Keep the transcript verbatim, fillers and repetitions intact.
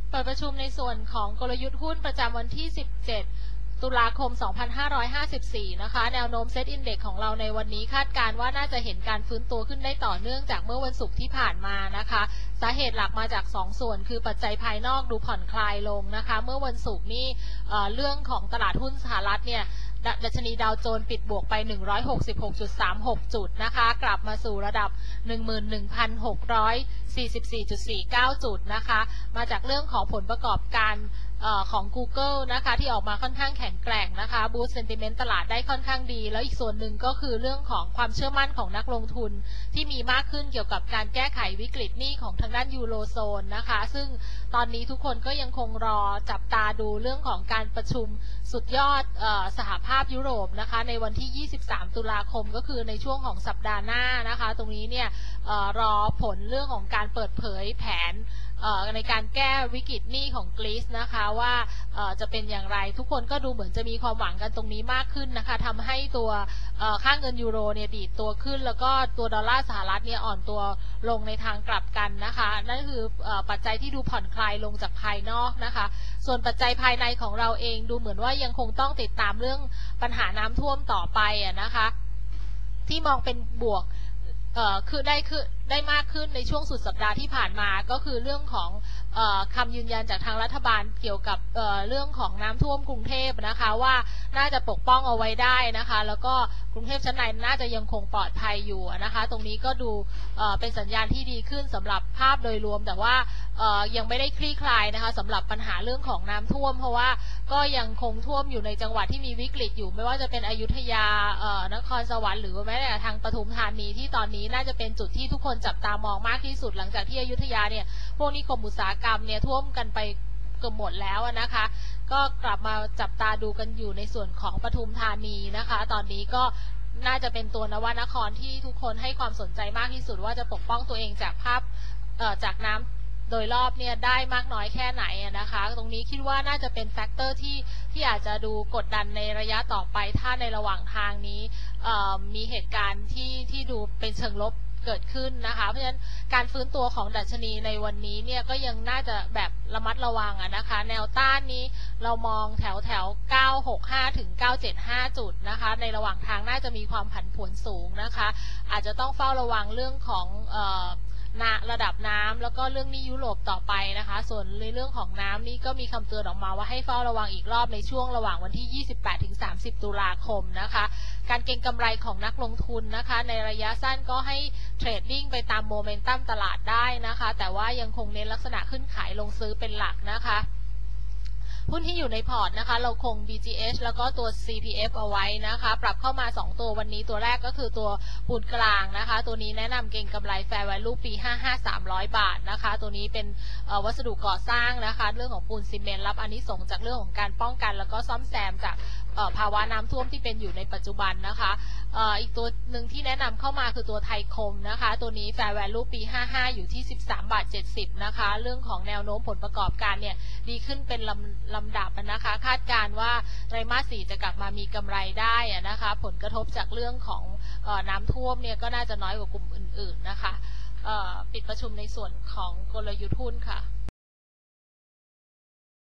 เปิดประชุมในส่วนของกลยุทธ์หุ้นประจำวันที่ สิบเจ็ด ตุลาคม สองพันห้าร้อยห้าสิบสี่ นะคะ แนวโน้มเซ็ตอินเด็กซ์ของเราในวันนี้คาดการณ์ว่าน่าจะเห็นการฟื้นตัวขึ้นได้ต่อเนื่องจากเมื่อวันศุกร์ที่ผ่านมานะคะ สาเหตุหลักมาจากสองส่วนคือปัจจัยภายนอกดูผ่อนคลายลงนะคะ เมื่อวันศุกร์นี่เอ่อเรื่องของตลาดหุ้นสหรัฐเนี่ยดัชนีดาวโจนส์ปิดบวกไป หนึ่งร้อยหกสิบหกจุดสามหก จุดนะคะกลับมาสู่ระดับ หนึ่งหมื่นหนึ่งพันหกร้อยสี่สิบสี่จุดสี่เก้า จุดนะคะมาจากเรื่องของผลประกอบการเอ่อของ Google นะคะที่ออกมาค่อนข้างแข็งแกร่งนะคะบูสต์เซนติเมนต์ตลาดได้ค่อนข้างดีแล้วอีกส่วนหนึ่งก็คือเรื่องของความเชื่อมั่นของนักลงทุนที่มีมากขึ้นเกี่ยวกับการแก้ไขวิกฤตหนี้ของทางด้านยูโรโซนนะคะซึ่งตอนนี้ทุกคนก็ยังคงรอจับตาดูเรื่องของการประชุมสุดยอดเอ่อสหภาพยุโรปนะคะในวันที่ ยี่สิบสาม ตุลาคมก็คือในช่วงของสัปดาห์หน้านะคะตรงนี้เนี่ยเอ่อรอผลเรื่องของการเปิดเผยแผนในการแก้วิกฤตหนี้ของกรีซนะคะว่าจะเป็นอย่างไรทุกคนก็ดูเหมือนจะมีความหวังกันตรงนี้มากขึ้นนะคะทำให้ตัวค่าเงินยูโรเนี่ยดีดตัวขึ้นแล้วก็ตัวดอลลาร์สหรัฐเนี่ยอ่อนตัวลงในทางกลับกันนะคะนั่นคือปัจจัยที่ดูผ่อนคลายลงจากภายนอกนะคะส่วนปัจจัยภายในของเราเองดูเหมือนว่ายังคงต้องติดตามเรื่องปัญหาน้ำท่วมต่อไปนะคะที่มองเป็นบวกเอ่อคือได้คือได้มากขึ้นในช่วงสุดสัปดาห์ที่ผ่านมาก็คือเรื่องของเอ่อคำยืนยันจากทางรัฐบาลเกี่ยวกับเอ่อเรื่องของน้ำท่วมกรุงเทพนะคะว่าน่าจะปกป้องเอาไว้ได้นะคะแล้วก็กรุงเทพชั้นในน่าจะยังคงปลอดภัยอยู่นะคะตรงนี้ก็ดูเอ่อเป็นสัญญาณที่ดีขึ้นสำหรับภาพโดยรวมแต่ว่าเอ่อยังไม่ได้คลี่คลายนะคะสำหรับปัญหาเรื่องของน้ำท่วมเพราะว่าก็ยังคงท่วมอยู่ในจังหวัดที่มีวิกฤตอยู่ไม่ว่าจะเป็นอยุธยาเอ่อนครสวรรค์หรือแม้แต่ทางปทุมธานีที่ตอนนี้น่าจะเป็นจุดที่ทุกคนจับตามองมากที่สุดหลังจากที่อยุธยาเนี่ยพวกนิคมอุตสาหกรรมเนี่ยท่วมกันไปเกือบหมดแล้วนะคะก็กลับมาจับตาดูกันอยู่ในส่วนของปทุมธานีนะคะตอนนี้ก็น่าจะเป็นตัวนวนครที่ทุกคนให้ความสนใจมากที่สุดว่าจะปกป้องตัวเองจากภาพเอ่อจากน้ำโดยรอบเนี่ยได้มากน้อยแค่ไหนนะคะตรงนี้คิดว่าน่าจะเป็นแฟกเตอร์ที่ที่อาจจะดูกดดันในระยะต่อไปถ้าในระหว่างทางนี้มีเหตุการณ์ที่ที่ดูเป็นเชิงลบเกิดขึ้นนะคะเพราะฉะนั้นการฟื้นตัวของดัชนีในวันนี้เนี่ยก็ยังน่าจะแบบระมัดระวังอะนะคะแนวต้านนี้เรามองแถวแถวเก้าหกห้าถึงเก้าเจ็ดห้าจุดนะคะในระหว่างทางน่าจะมีความผันผวนสูงนะคะอาจจะต้องเฝ้าระวังเรื่องของเอ่อระดับน้ำแล้วก็เรื่องหนี้ยุโรปต่อไปนะคะส่วนในเรื่องของน้ำนี่ก็มีคำเตือนออกมาว่าให้เฝ้าระวังอีกรอบในช่วงระหว่างวันที่ ยี่สิบแปดถึงสามสิบ ตุลาคมนะคะการเก็งกำไรของนักลงทุนนะคะในระยะสั้นก็ให้เทรดดิ้งไปตามโมเมนตัมตลาดได้นะคะแต่ว่ายังคงเน้นลักษณะขึ้นขายลงซื้อเป็นหลักนะคะหุ้นที่อยู่ในพอร์ตนะคะเราคง บี จี เอช แล้วก็ตัว ซี พี เอฟ เอาไว้นะคะปรับเข้ามาสองตัววันนี้ตัวแรกก็คือตัวปูนกลางนะคะตัวนี้แนะนำเก็งกำไร Fair Value ปีห้าสิบห้า สามร้อยบาทนะคะตัวนี้เป็นวัสดุก่อสร้างนะคะเรื่องของปูนซีเมนต์รับอานิสงส์จากเรื่องของการป้องกันแล้วก็ซ่อมแซมจากภาวะน้ำท่วมที่เป็นอยู่ในปัจจุบันนะคะอีกตัวหนึ่งที่แนะนำเข้ามาคือตัวไทยคมนะคะตัวนี้ Fair Value ปีห้าสิบห้าอยู่ที่สิบสามบาทเจ็ดสิบนะคะเรื่องของแนวโน้มผลประกอบการเนี่ยดีขึ้นเป็นลำลำดับนะคะคาดการว่าไตรมาสสี่จะกลับมามีกำไรได้นะคะผลกระทบจากเรื่องของน้ำท่วมเนี่ยก็น่าจะน้อยกว่ากลุ่มอื่นๆนะคะปิดประชุมในส่วนของกลยุทธ์หุ้นค่ะ